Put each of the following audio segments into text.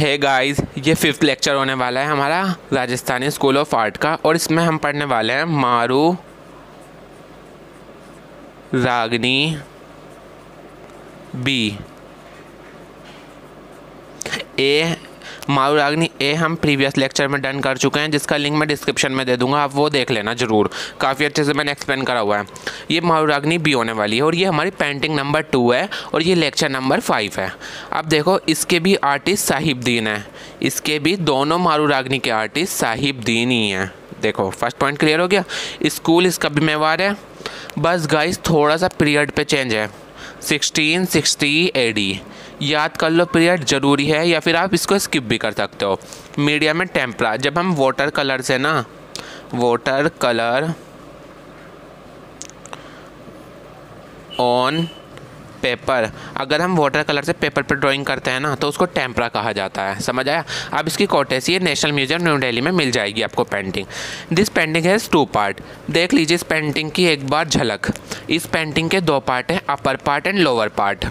Hey guys, ये 5th lecture होने वाला है हमारा राजस्थानी स्कूल ऑफ आर्ट का। और इसमें हम पढ़ने वाले हैं मारू रागनी बी ए। मारू रागनी ए हम प्रीवियस लेक्चर में डन कर चुके हैं, जिसका लिंक मैं डिस्क्रिप्शन में दे दूंगा, आप वो देख लेना ज़रूर। काफ़ी अच्छे से मैंने एक्सप्लेन करा हुआ है। ये मारू रागनी बी होने वाली है और ये हमारी पेंटिंग नंबर 2 है और ये लेक्चर नंबर 5 है। अब देखो, इसके भी आर्टिस्ट साहिबदीन है, इसके भी दोनों मारू रागनी के आर्टिस्ट साहिबदीन ही हैं। देखो, फर्स्ट पॉइंट क्लियर हो गया। स्कूल इसका भी मेवाड़ है। बस गाइस, थोड़ा सा पीरियड पे चेंज है, 1660 AD। याद कर लो, पीरियड ज़रूरी है, या फिर आप इसको स्किप भी कर सकते हो। मीडियम में टेम्परा, जब हम वाटर कलर से ना, वाटर कलर ऑन पेपर, अगर हम वाटर कलर से पेपर पर ड्राइंग करते हैं ना, तो उसको टेम्परा कहा जाता है। समझ आया? अब इसकी courtesy national museum new Delhi में मिल जाएगी आपको painting. This painting has 2 part. देख लीजिए इस पेंटिंग की एक बार झलक। इस पेंटिंग के 2 पार्ट हैं, upper part and lower part.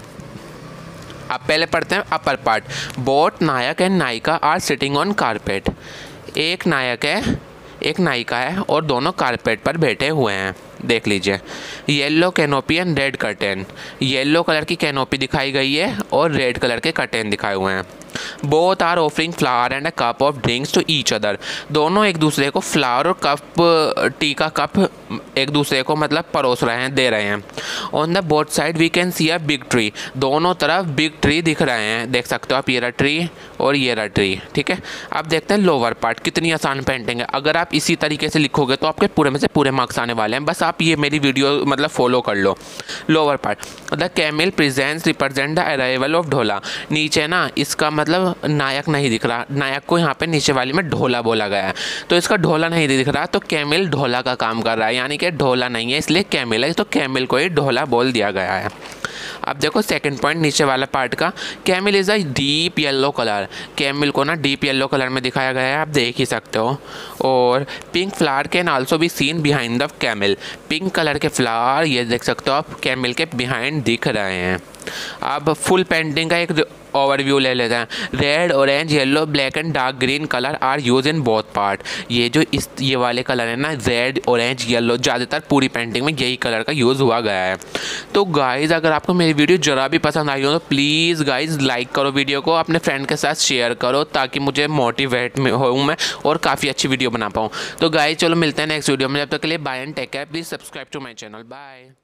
अब पहले पढ़ते हैं upper part. Both nayak and nayika are sitting on carpet. एक नायक है, एक नायिका है और दोनों कारपेट पर बैठे हुए हैं। देख लीजिए, yellow canopy and red curtain. Yellow colour की कैनोपी दिखाई गई है और रेड कलर के कर्टेन दिखाए हुए हैं। Both are offering flower and a cup of drinks to each other. दोनों एक दूसरे को फ्लावर और कप, टी का कप एक दूसरे को मतलब परोस रहे हैं, दे रहे हैं। On the both side we can see a big tree. दोनों तरफ बिग ट्री दिख रहे हैं, देख सकते हो आप, ये रहा ट्री और ये रहा ट्री। ठीक है, अब देखते हैं लोअर पार्ट। कितनी आसान पेंटिंग है। अगर आप इसी तरीके से लिखोगे तो आपके पूरे में से पूरे मार्क्स आने वाले हैं। बस आप ये मेरी वीडियो मतलब फॉलो कर लो। Lower part, the camel presents represent the arrival of Dhola. नीचे ना इसका मतलब नायक नहीं दिख रहा, नायक को यहाँ पे नीचे वाली में ढोला बोला गया है, तो इसका ढोला नहीं दिख रहा, तो कैमल ढोला का काम कर रहा है, यानी कि ढोला नहीं है इसलिए कैमल है, तो कैमल को ही ढोला बोल दिया गया है। अब देखो सेकंड पॉइंट नीचे वाला पार्ट का, camel is a deep yellow colour. Camel को ना डीप येलो कलर में दिखाया गया है, आप देख ही सकते हो। और pink flower can also be seen behind the camel. Pink colour के फ्लावर ये देख सकते हो आप, कैमल के बिहाइंड दिख रहे हैं। अब फुल पेंटिंग का एक ओवरव्यू ले लेते हैं। Red, orange, yellow, black and dark green colour are use in both part. ये जो ये वाले कलर है ना, रेड, ऑरेंज, येलो, ज़्यादातर पूरी पेंटिंग में यही कलर का यूज़ हुआ गया है। तो गाइज़, अगर आपको मेरी वीडियो ज़रा भी पसंद आई हो तो प्लीज़ गाइज़ लाइक करो वीडियो को, अपने फ्रेंड के साथ शेयर करो, ताकि मुझे मोटिवेट हूँ मैं और काफ़ी अच्छी वीडियो बना पाऊँ। तो गाइज़ चलो मिलते हैं नेक्स्ट वीडियो में, जब तक के लिए bye and take care. Please subscribe to my channel. Bye.